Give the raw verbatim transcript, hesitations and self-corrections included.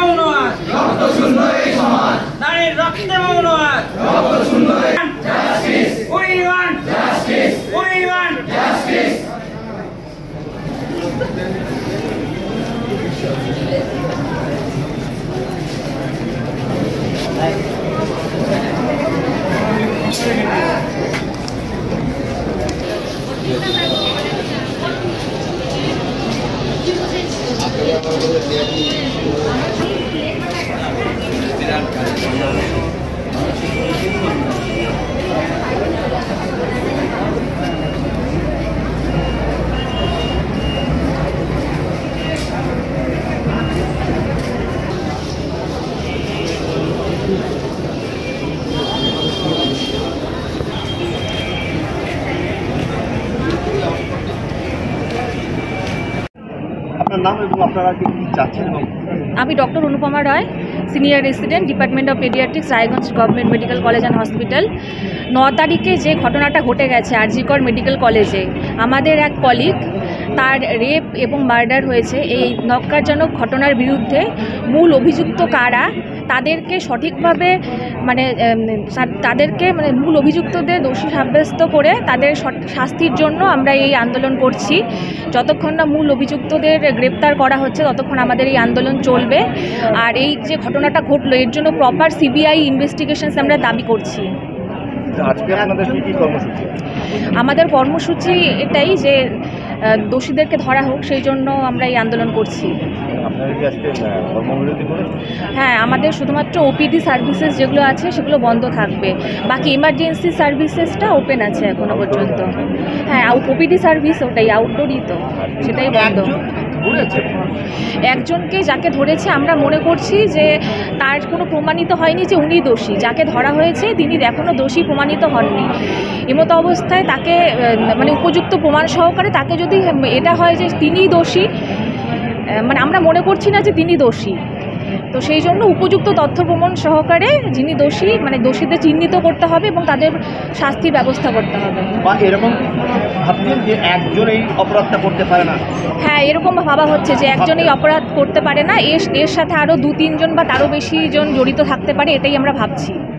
মৌন আজ, রক্ত শূন্য এই সমাজ, নারীর রক্তে মৌন আজ, রক্ত শূন্য justice, we want justice, we want justice. নাম এবং আপনারা কি চাচ্ছেন? আমি doctor Anupama Roy, senior resident, department of paediatrics, Raiganj government medical college and hospital. ন তারিখে যে ঘটনাটা ঘটে গেছে আরজিকর মেডিকেল কলেজে, আমাদের এক কলিগ তার রেপ এবং মার্ডার হয়েছে। এই ন্যক্কারজনক ঘটনার বিরুদ্ধে মূল অভিযুক্ত কারা, তাদেরকে সঠিকভাবে মানে তাদেরকে মানে মূল অভিযুক্তদের দোষী সাব্যস্ত করে তাদের শাস্তির জন্য আমরা এই আন্দোলন করছি। যতক্ষণ না মূল অভিযুক্তদের গ্রেপ্তার করা হচ্ছে ততক্ষণ আমাদের এই আন্দোলন চলবে। আর এই যে ঘটনাটা ঘটলো এর জন্য প্রপার সিবিআই ইনভেস্টিগেশনস আমরা দাবি করছি। আজকে আপনাদের কি কর্মসূচি? আমাদের কর্মসূচি এটাই যে দোষীদেরকে ধরা হোক, সেই জন্য আমরা এই আন্দোলন করছি। হ্যাঁ, আমাদের শুধুমাত্র ওপিডি সার্ভিসেস যেগুলো আছে সেগুলো বন্ধ থাকবে, বাকি ইমার্জেন্সি সার্ভিসেসটা ওপেন আছে এখনো পর্যন্ত। হ্যাঁ, ওপিডি সার্ভিস ওটাই আউটডোরই, তো সেটাই বন্ধ। একজনকে যাকে ধরেছে আমরা মনে করছি যে তার কোনো প্রমাণিত হয়নি যে উনি দোষী। যাকে ধরা হয়েছে তিনি এখনও দোষী প্রমাণিত হননি। এমতো অবস্থায় তাকে মানে উপযুক্ত প্রমাণ সহকারে তাকে যদি এটা হয় যে তিনিই দোষী, মানে আমরা মনে করছি না যে তিনি দোষী, তো সেই জন্য উপযুক্ত তথ্য প্রমাণ সহকারে যিনি দোষী মানে দোষীদের চিহ্নিত করতে হবে এবং তাদের শাস্তির ব্যবস্থা করতে হবে। বা এরকম ভাবছেন যে একজন এই অপরাধটা করতে পারে না? হ্যাঁ, এরকম ভাবা হচ্ছে যে একজন এই অপরাধ করতে পারে না, এর এর সাথে আরও দু তিনজন বা তারও বেশি জন জড়িত থাকতে পারে, এটাই আমরা ভাবছি।